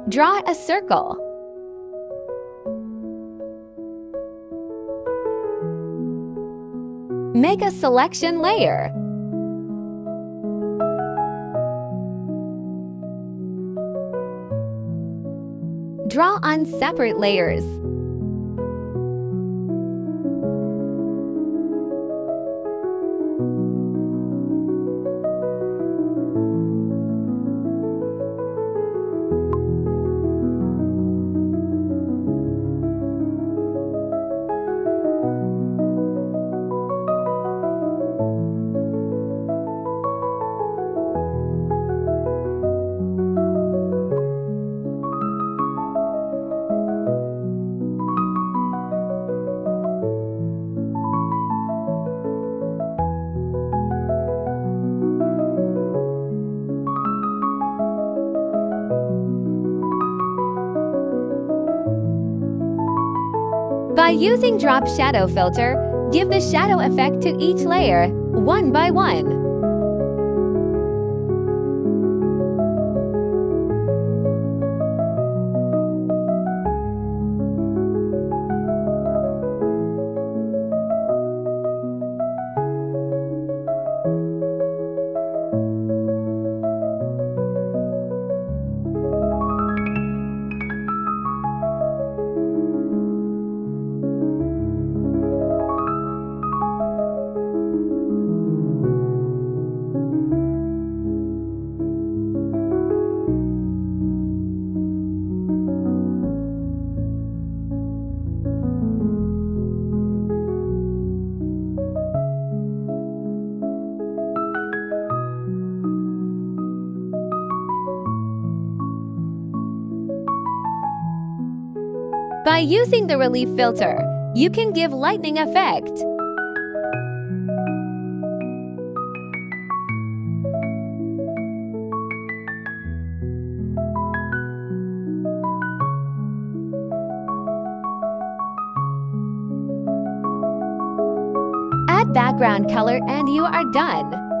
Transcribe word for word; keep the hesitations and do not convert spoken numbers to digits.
Draw a circle. Make a selection layer. Draw on separate layers. By using Drop Shadow Filter, give the shadow effect to each layer, one by one. By using the relief filter, you can give lightning effect. Add background color and you are done.